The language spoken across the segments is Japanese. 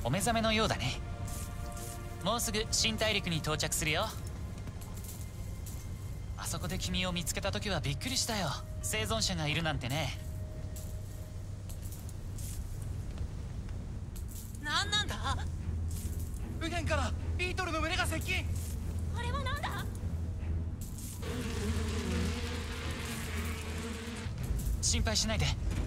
お目覚めのようだね。もうすぐ新大陸に到着するよ。あそこで君を見つけた時はびっくりしたよ。生存者がいるなんてね。 何なんだ。 右辺からビートルの群れが接近。 あれはなんだ。 心配しないで。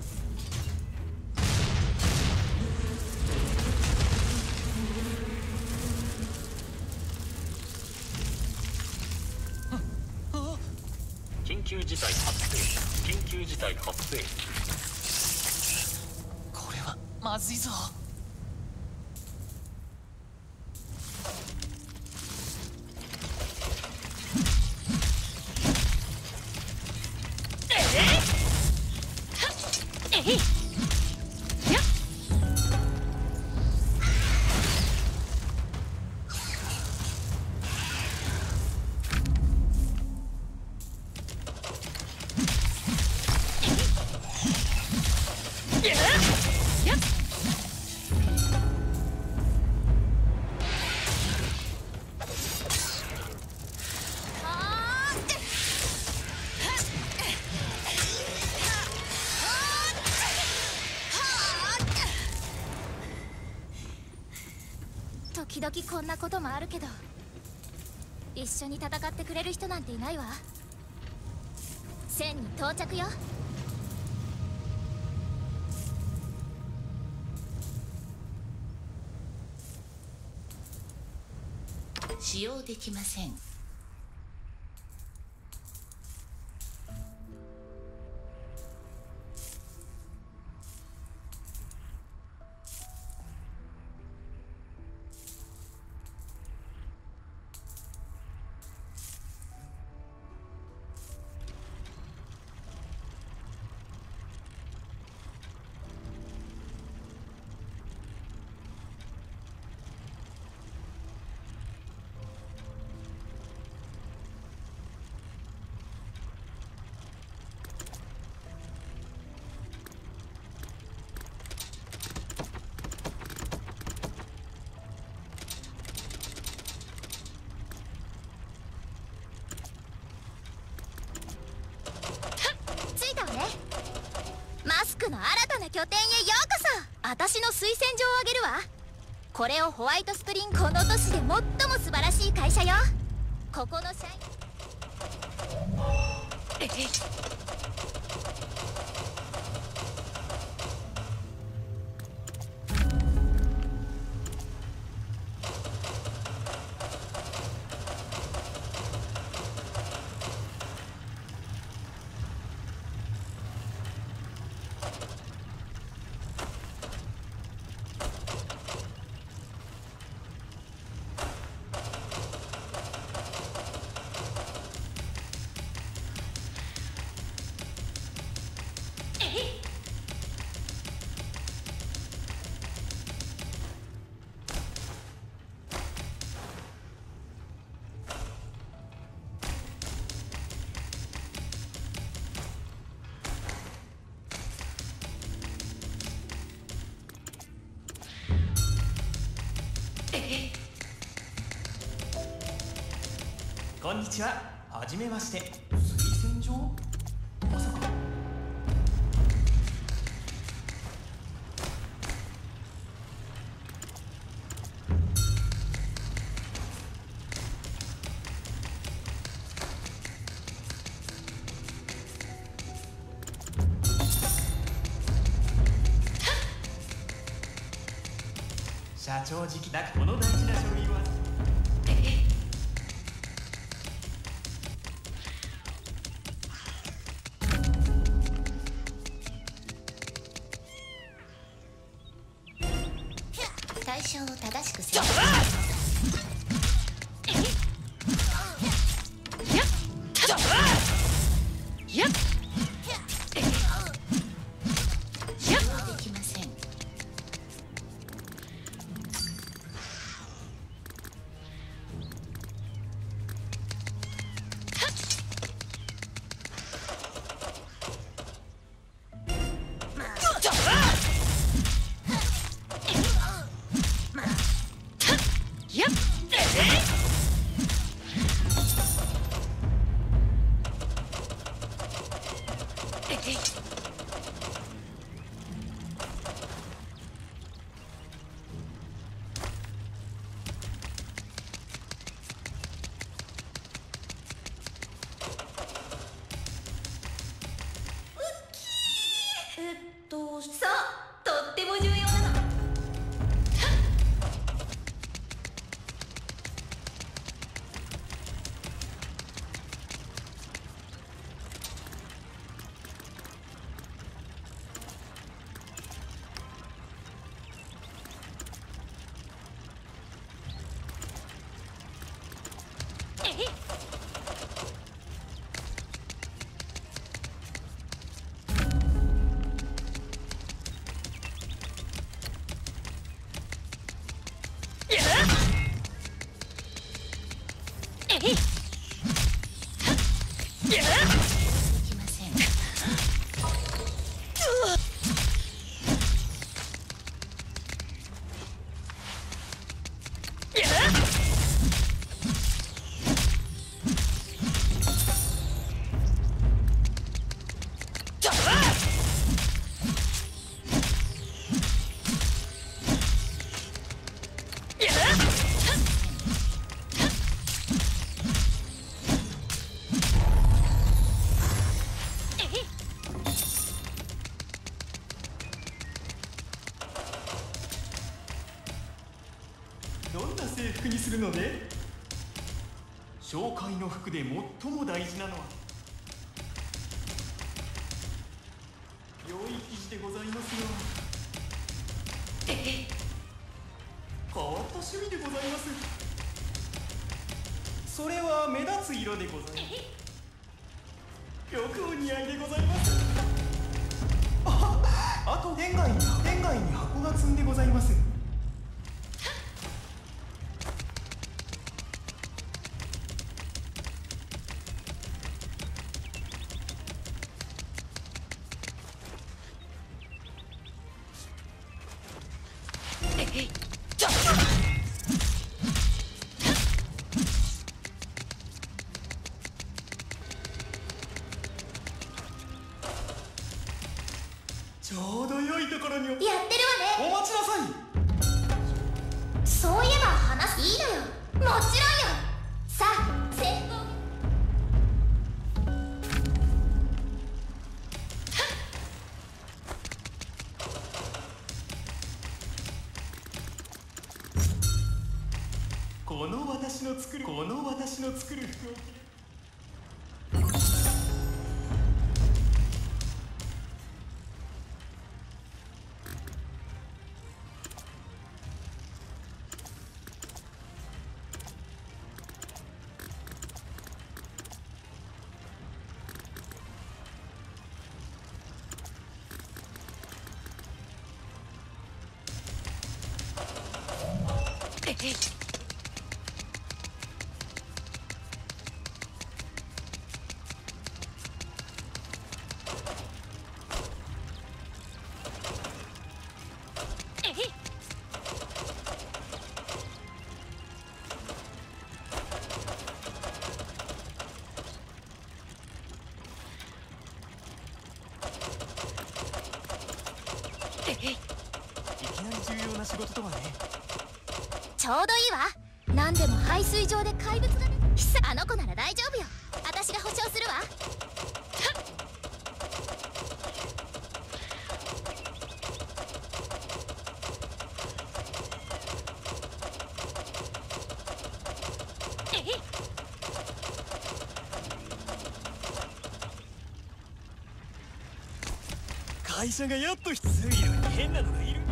緊急事態発生。緊急事態発生。 これはまずいぞ。 時々こんなこともあるけど、一緒に戦ってくれる人なんていないわ。1000に到着よ。 使用できません。 マスクの新たな拠点へようこそ。私の推薦状をあげるわ。これをホワイトスプリング、この都市で最も素晴らしい会社よ。ここの社員。 こんにちは。はじめまして。推薦状？まさか。社長直だ。この大事な書類は対象を正しく設定。できません。 きません。 どんな制服にするので？紹介の服で最も大事なのは良い生地でございますよ。変わった趣味でございます。それは目立つ色でございます。よくお似合いでございます。あと天外に箱が積んでございます。ちょうど良いところにやってるわね。 お待ちなさい。 そういえば話いいのよ。もちろんよ。さあ先方。 この私の作る服を着る。いきなり重要な仕事とはね。 ちょうどいいわ。何でも排水場で怪物がね。あの子なら大丈夫よ。私が保証するわ。 会社がやっと水路に変なのがいる。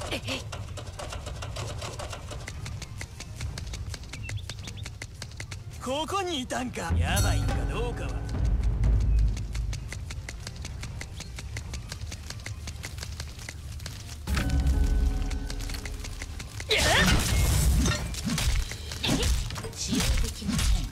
ここにいたんか。やばいんかどうかは。 使用できません。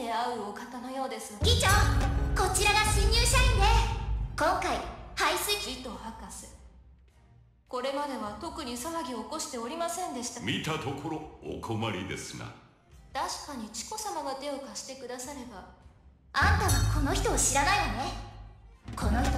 で会うお方のようです。 議長、こちらが新入社員で今回排水ジト博士、これまでは特に騒ぎを起こしておりませんでした。 見たところお困りですな。 確かにチコ様が手を貸してくだされば。 あんたはこの人を知らないわね。この人は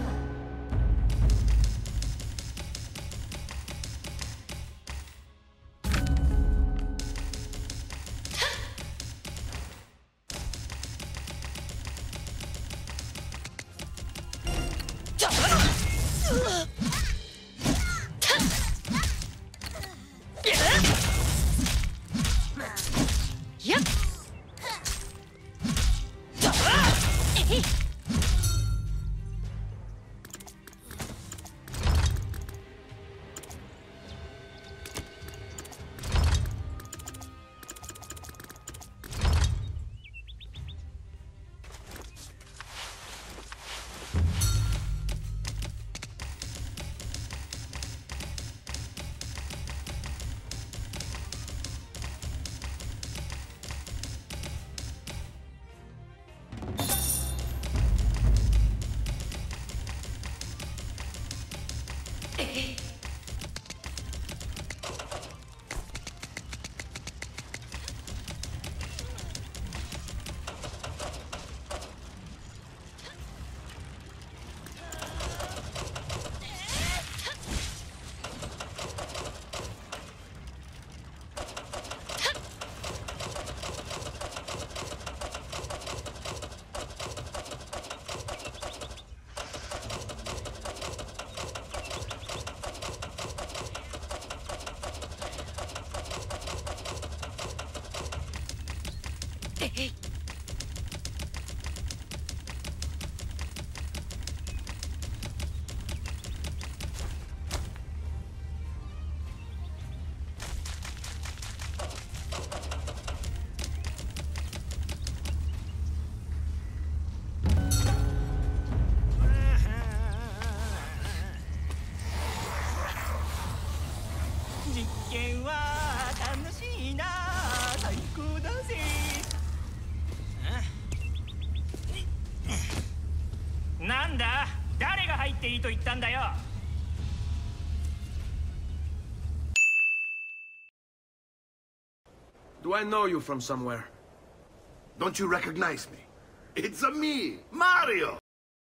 実験は楽しいな、最高だぜ。なんだ、誰が入っていいと言ったんだよ。 Do I know you from somewhere? Don't you recognize me? It's a me, Mario!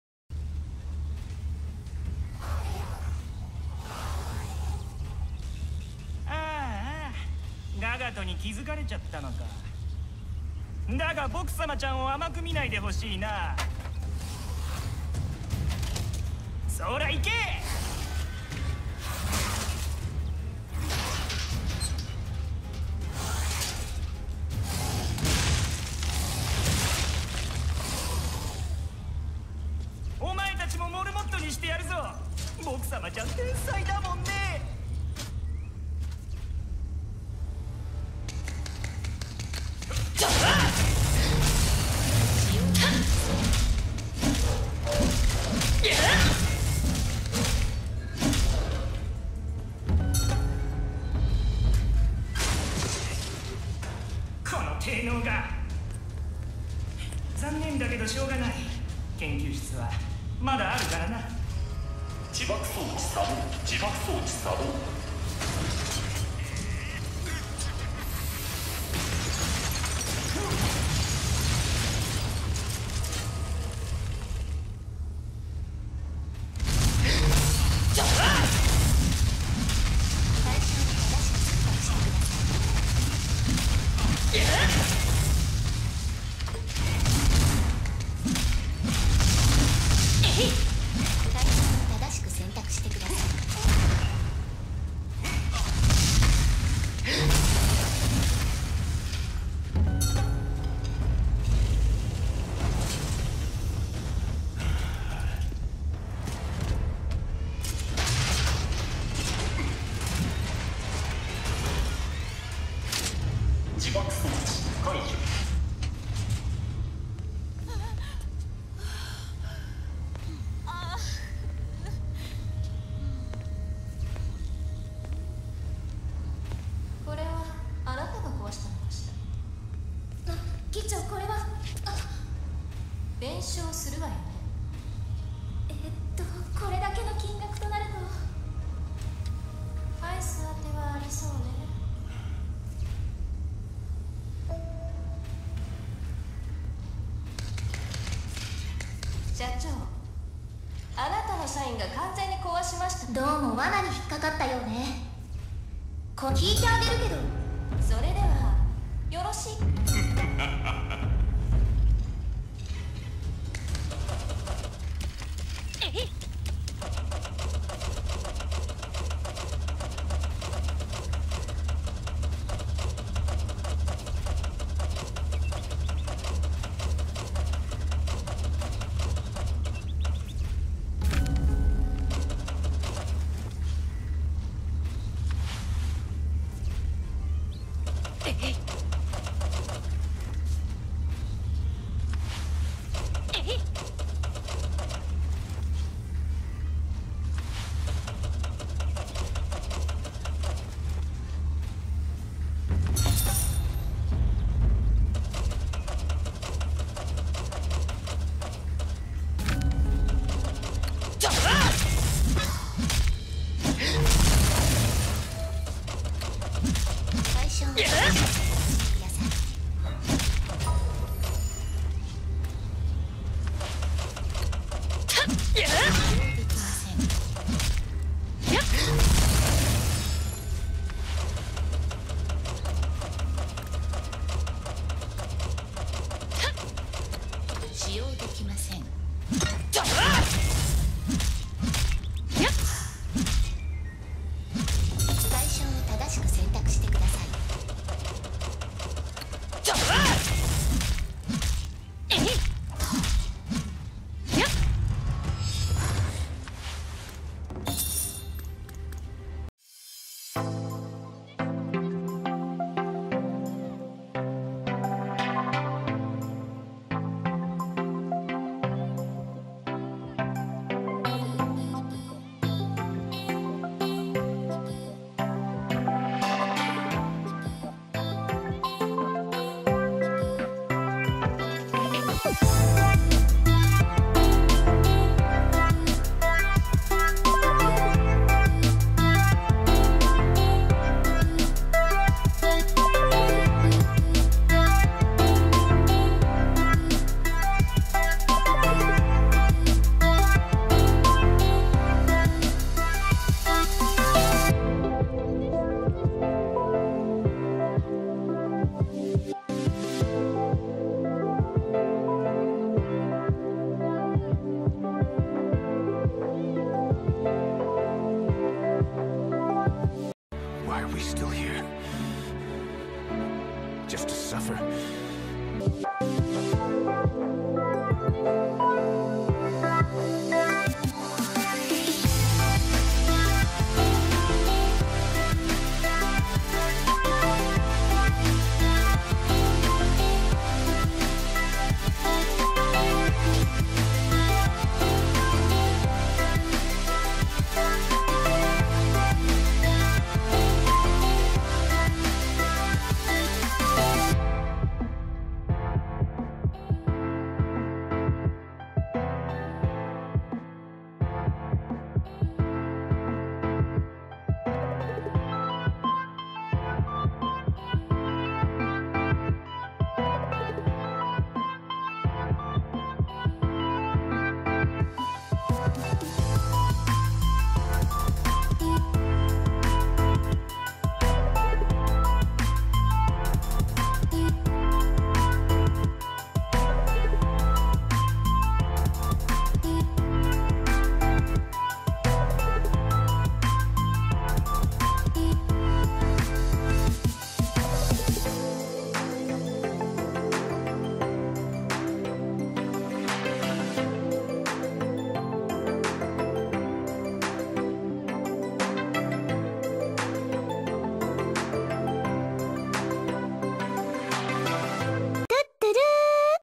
ガガトに気づかれちゃったのか。だが僕様ちゃんを甘く見ないでほしいな。そら行け。お前たちもモルモットにしてやるぞ。僕様ちゃん天才だもんね。この低能が。残念だけどしょうがない。研究室はまだあるからな。 自爆装置作動、自爆装置作動。 正しく選択してください。 自爆装置解除。 あ長、あなたの社員が完全に壊しました。 どうも罠に引っかかったようね。聞いてあげるけど。 それではよろしい。 えっ